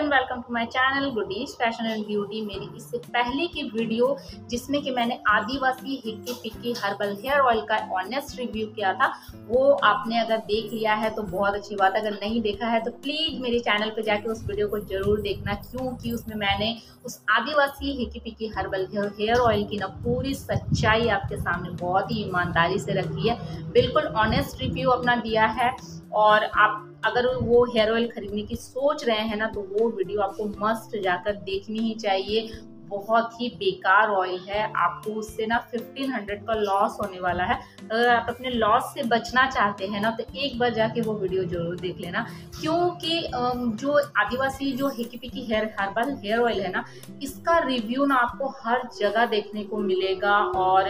Welcome to my channel Goodies fashion and beauty. मेरी इससे पहले की वीडियो जिसमें कि मैंने Adivasi Hakki Pikki herbal hair oil का ऑनेस्ट रिव्यू किया था, वो आपने अगर देख लिया है तो बहुत अच्छी बात। अगर नहीं देखा है तो प्लीज मेरे चैनल पे जाके उस वीडियो को जरूर देखना, क्योंकि उसमें मैंने उस Adivasi Hakki Pikki herbal hair oil की ना पूरी सच्चाई आपके सामने बहुत ही ईमानदारी से रखी है। बिल्कुल ऑनेस्ट रिव्यू अपना दिया है। और आप अगर वो हेयर ऑयल खरीदने की सोच रहे हैं ना, तो वो वीडियो आपको मस्ट जाकर देखनी ही चाहिए। बहुत ही बेकार ऑयल है, आपको उससे ना 1500 का लॉस होने वाला है। अगर आप अपने लॉस से बचना चाहते हैं ना, तो एक बार जाके वो वीडियो जरूर देख लेना, क्योंकि जो आदिवासी जो Hakki Pikki herbal hair oil है ना, इसका रिव्यू ना आपको हर जगह देखने को मिलेगा। और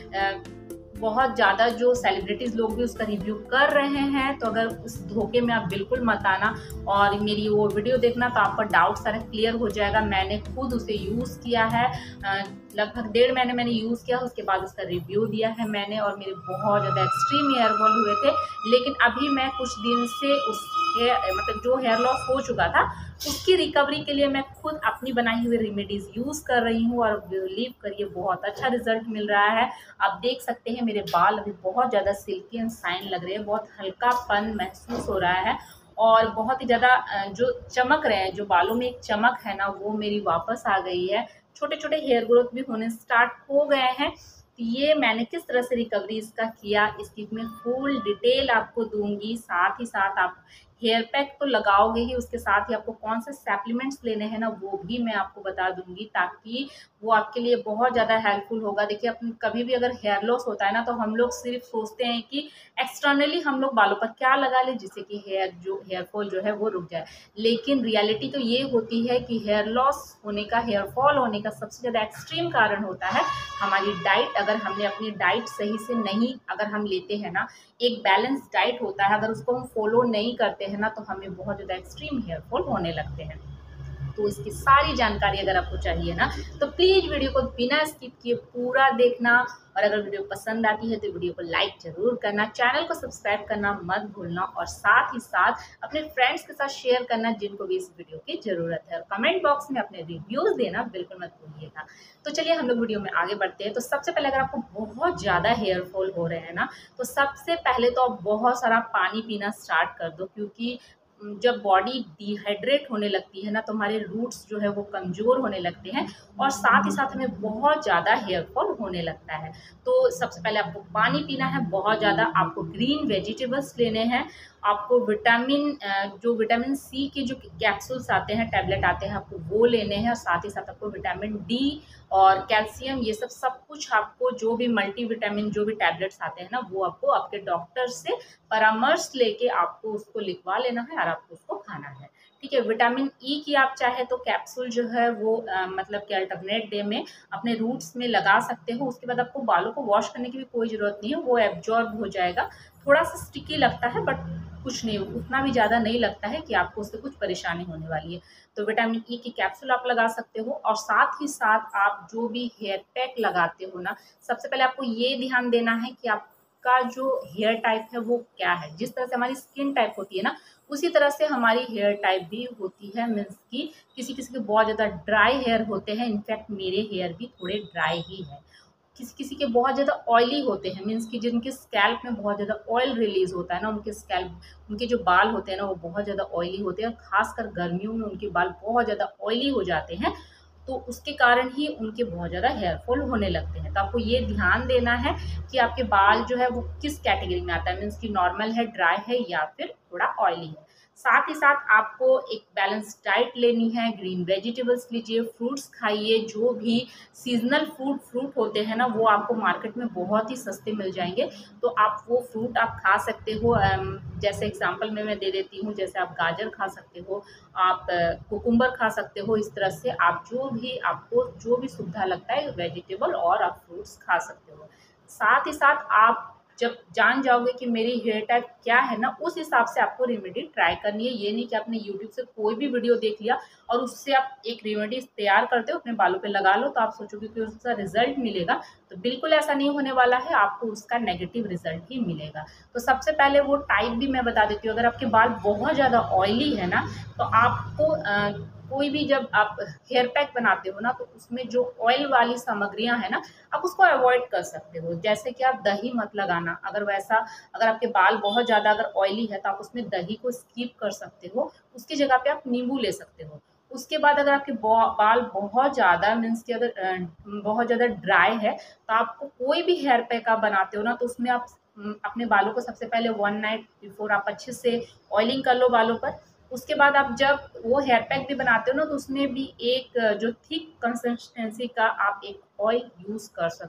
बहुत ज़्यादा जो सेलिब्रिटीज़ लोग भी उसका रिव्यू कर रहे हैं, तो अगर उस धोखे में आप बिल्कुल मत आना और मेरी वो वीडियो देखना, तो आपका डाउट सारा क्लियर हो जाएगा। मैंने खुद उसे यूज़ किया है, लगभग 1.5 महीने मैंने यूज़ किया, उसके बाद उसका रिव्यू दिया है मैंने, और मेरे बहुत ज़्यादा एक्सट्रीम हेयर फॉल हुए थे। लेकिन अभी मैं कुछ दिन से उस मतलब जो हेयर लॉस हो चुका था उसकी रिकवरी के लिए मैं खुद अपनी बनाई हुई रेमेडीज़ यूज़ कर रही हूँ, और बिलीव करिए बहुत अच्छा रिजल्ट मिल रहा है। आप देख सकते हैं मेरे बाल अभी बहुत ज़्यादा सिल्की एंड शाइन लग रहे हैं, बहुत हल्कापन महसूस हो रहा है, और बहुत ही ज़्यादा जो चमक रहे हैं, जो बालों में एक चमक है ना, वो मेरी वापस आ गई है। छोटे छोटे हेयर ग्रोथ भी होने स्टार्ट हो गए हैं। तो ये मैंने किस तरह से रिकवरी इसका किया, इसकी मैं फुल डिटेल आपको दूंगी। साथ ही साथ आप हेयर पैक तो लगाओगे ही, उसके साथ ही आपको कौन से सप्लीमेंट्स लेने हैं ना, वो भी मैं आपको बता दूंगी, ताकि वो आपके लिए बहुत ज़्यादा हेल्पफुल होगा। देखिए, अपन कभी भी अगर हेयर लॉस होता है ना, तो हम लोग सिर्फ सोचते हैं कि एक्सटर्नली हम लोग बालों पर क्या लगा ले जिससे कि हेयर फॉल जो है वो रुक जाए। लेकिन रियलिटी तो ये होती है कि हेयर लॉस होने का, हेयर फॉल होने का सबसे ज़्यादा एक्सट्रीम कारण होता है हमारी डाइट। अगर हमने अपनी डाइट सही से नहीं अगर हम लेते हैं ना, एक बैलेंस डाइट होता है, अगर उसको हम फॉलो नहीं करते हैं ना, तो हमें बहुत ज़्यादा एक्सट्रीम हेयर फॉल होने लगते हैं। तो इसकी सारी जानकारी अगर आपको चाहिए ना, तो प्लीज़ वीडियो को बिना स्किप किए पूरा देखना। और अगर वीडियो पसंद आती है तो वीडियो को लाइक जरूर करना, चैनल को सब्सक्राइब करना मत भूलना, और साथ ही साथ अपने फ्रेंड्स के साथ शेयर करना जिनको भी इस वीडियो की ज़रूरत है। और कमेंट बॉक्स में अपने रिव्यूज़ देना बिल्कुल मत भूलिएगा। तो चलिए हम लोग वीडियो में आगे बढ़ते हैं। तो सबसे पहले, अगर आपको बहुत ज़्यादा हेयर फॉल हो रहे हैं ना, तो सबसे पहले तो आप बहुत सारा पानी पीना स्टार्ट कर दो, क्योंकि जब बॉडी डिहाइड्रेट होने लगती है ना, तो हमारे रूट्स जो है वो कमज़ोर होने लगते हैं, और साथ ही साथ हमें बहुत ज़्यादा हेयर फॉल होने लगता है। तो सबसे पहले आपको पानी पीना है बहुत ज़्यादा, आपको ग्रीन वेजिटेबल्स लेने हैं, आपको जो विटामिन सी के जो कैप्सूल्स आते हैं, टैबलेट आते हैं, आपको वो लेने हैं, और साथ ही साथ आपको विटामिन डी और कैल्शियम, ये सब कुछ आपको, जो भी मल्टीविटामिन जो भी टैबलेट्स आते हैं ना, वो आपको आपके डॉक्टर से परामर्श लेके आपको उसको लिखवा लेना है और आपको उसको खाना है। ठीक है। विटामिन ई की आप चाहे तो कैप्सूल जो है वो मतलब कि अल्टरनेट डे में अपने रूट्स में लगा सकते हो। उसके बाद आपको बालों को वॉश करने की भी कोई ज़रूरत नहीं है, वो एब्जॉर्ब हो जाएगा। थोड़ा सा स्टिकी लगता है, बट कुछ नहीं, उतना भी ज़्यादा नहीं लगता है कि आपको उससे कुछ परेशानी होने वाली है। तो विटामिन ई की कैप्सूल आप लगा सकते हो। और साथ ही साथ आप जो भी हेयर पैक लगाते हो ना, सबसे पहले आपको ये ध्यान देना है कि आपका जो हेयर टाइप है वो क्या है। जिस तरह से हमारी स्किन टाइप होती है ना, उसी तरह से हमारी हेयर टाइप भी होती है। मीन्स कि किसी किसी के बहुत ज़्यादा ड्राई हेयर होते हैं, इनफैक्ट मेरे हेयर भी थोड़े ड्राई ही है। किसी किसी के बहुत ज़्यादा ऑयली होते हैं, मीन्स कि जिनके स्कैल्प में बहुत ज़्यादा ऑयल रिलीज होता है ना, उनके जो बाल होते हैं ना, वो बहुत ज़्यादा ऑयली होते हैं, और खासकर गर्मियों में उनके बाल बहुत ज़्यादा ऑयली हो जाते हैं। तो उसके कारण ही उनके बहुत ज़्यादा हेयर फॉल होने लगते हैं। तो आपको ये ध्यान देना है कि आपके बाल जो है वो किस कैटेगरी में आता है, मीन्स कि नॉर्मल है, ड्राई है, या फिर थोड़ा ऑयली है। साथ ही साथ आपको एक बैलेंस डाइट लेनी है, ग्रीन वेजिटेबल्स लीजिए, फ्रूट्स खाइए। जो भी सीजनल फ्रूट होते हैं ना, वो आपको मार्केट में बहुत ही सस्ते मिल जाएंगे, तो आप वो फ्रूट आप खा सकते हो। जैसे एग्जांपल में मैं दे देती हूँ, जैसे आप गाजर खा सकते हो, आप कुकुम्बर खा सकते हो। इस तरह से आप आपको जो भी सुविधा लगता है वेजिटेबल और आप फ्रूट्स खा सकते हो। साथ ही साथ आप जब जान जाओगे कि मेरी हेयर टाइप क्या है ना, उस हिसाब से आपको रेमेडी ट्राई करनी है। ये नहीं कि आपने यूट्यूब से कोई भी वीडियो देख लिया और उससे आप एक रेमेडी तैयार करते हो, अपने बालों पे लगा लो, तो आप सोचोगे कि उसका रिजल्ट मिलेगा, तो बिल्कुल ऐसा नहीं होने वाला है, आपको उसका नेगेटिव रिजल्ट ही मिलेगा। तो सबसे पहले वो टाइप भी मैं बता देती हूँ। अगर आपके बाल बहुत ज़्यादा ऑयली है ना, तो आपको कोई भी जब आप हेयर पैक बनाते हो ना, तो उसमें जो ऑयल वाली सामग्रियां हैं ना, आप उसको अवॉइड कर सकते हो। जैसे कि आप दही मत लगाना, अगर आपके बाल बहुत ज़्यादा अगर ऑयली है तो आप उसमें दही को स्किप कर सकते हो, उसकी जगह पे आप नींबू ले सकते हो। उसके बाद अगर आपके बाल बहुत ज़्यादा मीन्स कि अगर बहुत ज़्यादा ड्राई है, तो आपको कोई भी हेयर पैक आप बनाते हो ना, तो उसमें आप अपने बालों को सबसे पहले 1 नाइट बिफोर आप अच्छे से ऑयलिंग कर लो बालों पर। उसके बाद आप जब वो हेयर पैक भी बनाते हो ना, तो उसमें भी एक जो थिक कंसिस्टेंसी का आप एक ऑयल यूज़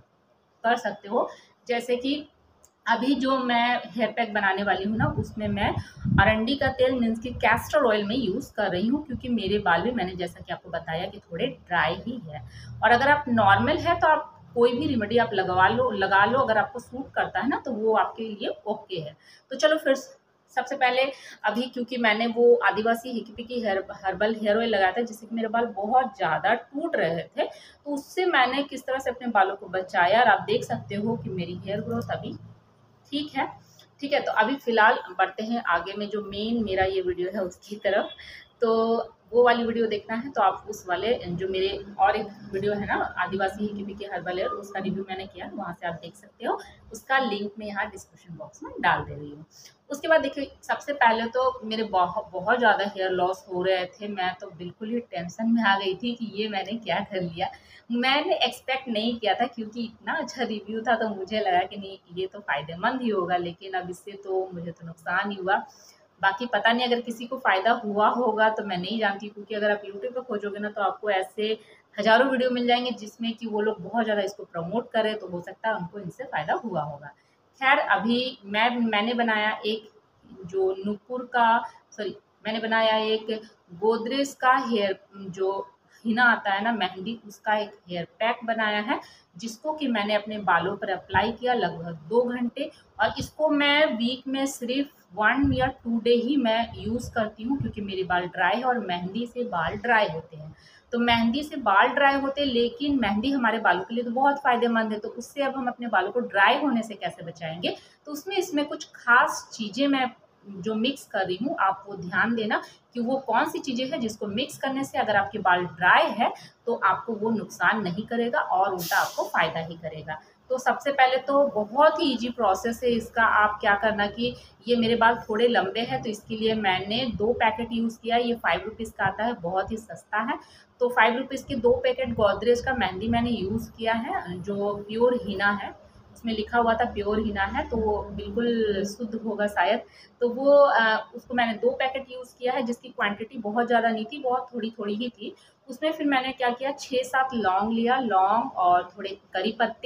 कर सकते हो। जैसे कि अभी जो मैं हेयर पैक बनाने वाली हूँ ना, उसमें मैं अरंडी का तेल मीन्स कि कैस्टर ऑयल में यूज़ कर रही हूँ, क्योंकि मेरे बाल भी मैंने जैसा कि आपको बताया कि थोड़े ड्राई ही है। और अगर आप नॉर्मल है तो आप कोई भी रेमेडी आप लगा लो, अगर आपको सूट करता है ना, तो वो आपके लिए ओके है। तो चलो फिर सबसे पहले अभी, क्योंकि मैंने वो Adivasi Hakki Pikki herbal hair oil लगाया था, जिससे कि मेरे बाल बहुत ज़्यादा टूट रहे थे, तो उससे मैंने किस तरह से अपने बालों को बचाया। और आप देख सकते हो कि मेरी हेयर ग्रोथ अभी ठीक है। ठीक है, तो अभी फ़िलहाल बढ़ते हैं आगे में, जो मेन मेरा ये वीडियो है उसकी तरफ। तो वो वाली वीडियो देखना है तो आप उस वाले जो मेरे और एक वीडियो है ना, आदिवासी हिकी पिकी हर्बल हेयर, उसका रिव्यू मैंने किया, वहाँ से आप देख सकते हो। उसका लिंक मैं यहाँ डिस्क्रिप्शन बॉक्स में डाल दे रही हूँ। उसके बाद देखिए, सबसे पहले तो मेरे बहुत बहुत ज़्यादा हेयर लॉस हो रहे थे। मैं तो बिल्कुल ही टेंशन में आ गई थी कि ये मैंने क्या कर लिया। मैंने एक्सपेक्ट नहीं किया था, क्योंकि इतना अच्छा रिव्यू था, तो मुझे लगा कि नहीं, ये तो फ़ायदेमंद ही होगा, लेकिन अब इससे तो मुझे तो नुकसान ही हुआ। बाकी पता नहीं अगर किसी को फ़ायदा हुआ होगा तो मैं नहीं जानती, क्योंकि अगर आप यूट्यूब पे खोजोगे ना, तो आपको ऐसे हज़ारों वीडियो मिल जाएँगे जिसमें कि वो लोग बहुत ज़्यादा इसको प्रमोट करें, तो हो सकता है उनको इनसे फ़ायदा हुआ होगा। ख़ैर, अभी मैंने बनाया एक जो नूपुर का सॉरी मैंने बनाया एक गोदरेज का हेयर जो हिना आता है ना, मेहंदी, उसका एक हेयर पैक बनाया है, जिसको कि मैंने अपने बालों पर अप्लाई किया लगभग 2 घंटे। और इसको मैं वीक में सिर्फ 1 या 2 डे ही मैं यूज़ करती हूँ, क्योंकि मेरे बाल ड्राई है और मेहंदी से बाल ड्राई होते हैं। तो मेहंदी से बाल ड्राई होते हैं, लेकिन मेहंदी हमारे बालों के लिए तो बहुत फ़ायदेमंद है, तो उससे अब हम अपने बालों को ड्राई होने से कैसे बचाएँगे? तो इसमें कुछ ख़ास चीज़ें मैं जो मिक्स कर रही हूँ, आप वो ध्यान देना कि वो कौन-सी चीज़ें हैं जिसको मिक्स करने से अगर आपके बाल ड्राई है, तो आपको वो नुकसान नहीं करेगा और उल्टा आपको फ़ायदा ही करेगा। तो सबसे पहले तो बहुत ही ईज़ी प्रोसेस है इसका। आप क्या करना कि ये मेरे बाल थोड़े लंबे हैं, तो इसके लिए मैंने 2 पैकेट यूज़ किया है। ये ₹5 का आता है, बहुत ही सस्ता है। तो ₹5 के 2 पैकेट गोदरेज का मेहंदी मैंने यूज़ किया है, जो प्योर हीना है। उसमें लिखा हुआ था प्योर हीना है, तो वो बिल्कुल शुद्ध होगा शायद। तो वो उसको मैंने 2 पैकेट यूज़ किया है, जिसकी क्वांटिटी बहुत ज़्यादा नहीं थी, बहुत थोड़ी-थोड़ी ही थी। उसमें फिर मैंने क्या किया, 6-7 लौंग लिया, लौंग और थोड़े करी पत्ते।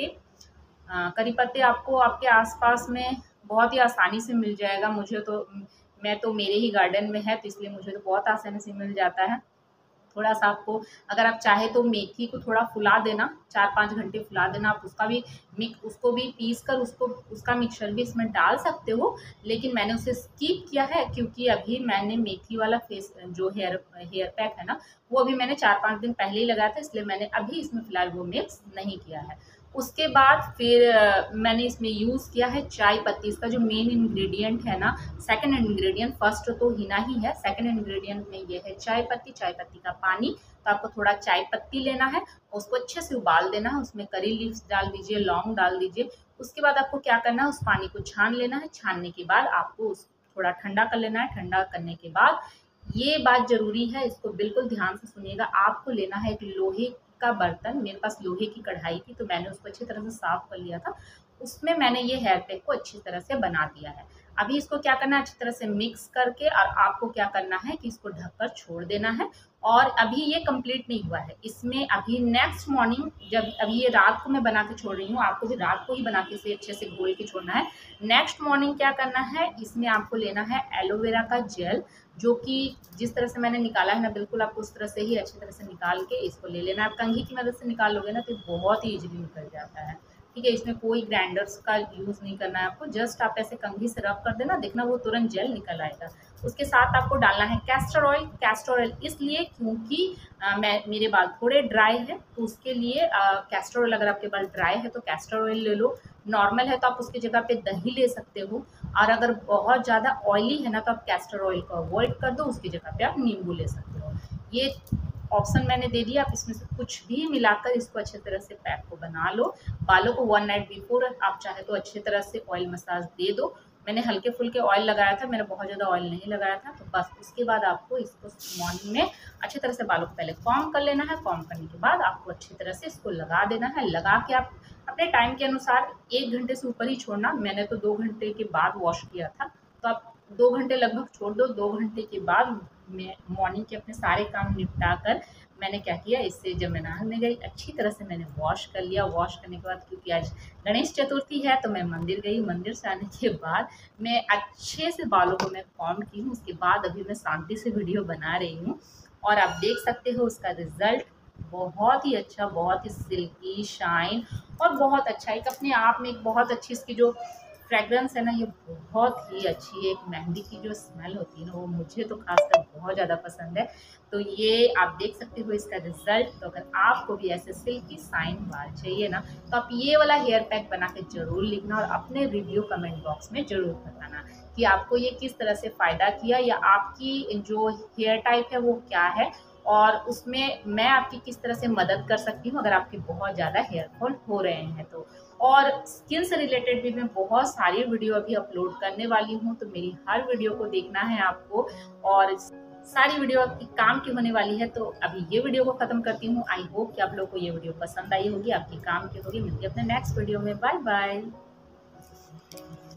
करी पत्ते आपको आपके आस-पास में बहुत ही आसानी से मिल जाएगा। मैं तो मेरे ही गार्डन में है, तो इसलिए मुझे तो बहुत आसानी से मिल जाता है। थोड़ा-सा आपको, अगर आप चाहें तो मेथी को थोड़ा फुला देना, 4-5 घंटे फुला देना। आप उसको भी पीस कर उसका मिक्सचर भी इसमें डाल सकते हो, लेकिन मैंने उसे स्किप किया है, क्योंकि अभी मैंने मेथी वाला फेस जो हेयर पैक है ना, वो अभी मैंने 4-5 दिन पहले ही लगाया था, इसलिए मैंने अभी इसमें फ़िलहाल वो मिक्स नहीं किया है। उसके बाद फिर मैंने इसमें यूज़ किया है चाय पत्ती। इसका जो मेन इंग्रेडिएंट है ना, सेकंड इंग्रेडिएंट, फर्स्ट तो हिना ही है, सेकंड इंग्रेडिएंट में ये है चाय पत्ती का पानी। तो आपको थोड़ा चाय पत्ती लेना है, उसको अच्छे से उबाल देना है, उसमें करी लीव्स डाल दीजिए, लौंग डाल दीजिए। उसके बाद आपको क्या करना है, उस पानी को छान लेना है। छानने के बाद आपको थोड़ा ठंडा कर लेना है। ठंडा करने के बाद ये बात ज़रूरी है, इसको बिल्कुल ध्यान से सुनिएगा, आपको लेना है एक लोहे का बर्तन। मेरे पास लोहे की कढ़ाई थी, तो मैंने उसको अच्छी तरह से साफ़ कर लिया था। उसमें मैंने ये हेयर पैक को अच्छी तरह से बना दिया है। अभी इसको क्या करना है, अच्छी तरह से मिक्स करके, और आपको क्या करना है कि इसको ढककर छोड़ देना है। और अभी ये कंप्लीट नहीं हुआ है, इसमें अभी नेक्स्ट मॉर्निंग, जब अभी ये रात को मैं बना के छोड़ रही हूँ, आपको भी रात को ही बना के इसे अच्छे से घोल के छोड़ना है। नेक्स्ट मॉर्निंग क्या करना है, इसमें आपको लेना है एलोवेरा का जेल, जो कि जिस तरह से मैंने निकाला है ना, बिल्कुल आपको उस तरह से ही अच्छी तरह से निकाल के इसको ले लेना है। आप कंघी की मदद से निकाल लोगे ना, तो बहुत ही ईज़िली निकल जाता है। ठीक है। इसमें कोई ग्राइंडर्स का यूज़ नहीं करना है आपको, जस्ट आप ऐसे कंघी से रब कर देना, देखना वो तुरंत जेल निकल आएगा। उसके साथ आपको डालना है कैस्टर ऑयल। कैस्टर ऑयल इसलिए क्योंकि मेरे बाल थोड़े ड्राई है, तो उसके लिए कैस्टर ऑयल, अगर आपके बाल ड्राई है तो कैस्टर ऑयल ले लो। नॉर्मल है तो आप उसकी जगह पे दही ले सकते हो, और अगर बहुत ज़्यादा ऑयली है ना तो आप कैस्टर ऑयल को अवॉइड कर दो, उसकी जगह पे आप नींबू ले सकते हो। ये ऑप्शन मैंने दे दिया, आप इसमें से कुछ भी मिलाकर इसको अच्छे तरह से पैक को बना लो। बालों को 1 नाइट बिफोर आप चाहे तो अच्छी तरह से ऑयल मसाज दे दो। मैंने हल्के फुल्के ऑयल लगाया था, मैंने बहुत ज़्यादा ऑयल नहीं लगाया था। तो बस उसके बाद आपको इसको मॉर्निंग में अच्छी तरह से बालों को पहले कॉम्ब कर लेना है। कॉम्ब करने के बाद आपको अच्छी तरह से इसको लगा देना है। लगा के आप अपने टाइम के अनुसार 1 घंटे से ऊपर ही छोड़ना। मैंने तो 2 घंटे के बाद वॉश किया था, तो आप 2 घंटे लगभग छोड़ दो। 2 घंटे के बाद मैं मॉर्निंग के अपने सारे काम निपटा कर मैंने क्या किया, इससे जब मैं नहाने गई अच्छी तरह से मैंने वॉश कर लिया। वॉश करने के बाद, क्योंकि आज गणेश चतुर्थी है, तो मैं मंदिर गई। मंदिर से आने के बाद मैं अच्छे से बालों को मैं कॉम्ब की हूँ। उसके बाद अभी मैं शांति से वीडियो बना रही हूँ, और आप देख सकते हो उसका रिजल्ट बहुत ही अच्छा, बहुत ही सिल्की शाइन, और बहुत अच्छा एक अपने आप में एक बहुत अच्छी इसकी जो फ्रेगरेंस है ना, ये बहुत ही अच्छी है। एक मेहंदी की जो स्मेल होती है ना, वो मुझे तो खासकर बहुत ज़्यादा पसंद है। तो ये आप देख सकते हो इसका रिजल्ट। तो अगर आपको भी ऐसे सिल्की शाइन बाल चाहिए ना, तो आप ये वाला हेयर पैक बना के ज़रूर लिखना, और अपने रिव्यू कमेंट बॉक्स में ज़रूर बताना कि आपको ये किस तरह से फ़ायदा किया, या आपकी जो हेयर टाइप है वो क्या है, और उसमें मैं आपकी किस तरह से मदद कर सकती हूँ अगर आपके बहुत ज़्यादा हेयर फॉल हो रहे हैं तो। और स्किन से रिलेटेड भी मैं बहुत सारी वीडियो अभी अपलोड करने वाली हूँ, तो मेरी हर वीडियो को देखना है आपको, और सारी वीडियो आपकी काम की होने वाली है। तो अभी ये वीडियो को ख़त्म करती हूँ। आई होप कि आप लोगों को ये वीडियो पसंद आई होगी, आपकी काम की होगी। मिलती है अपने नेक्स्ट वीडियो में। Bye bye.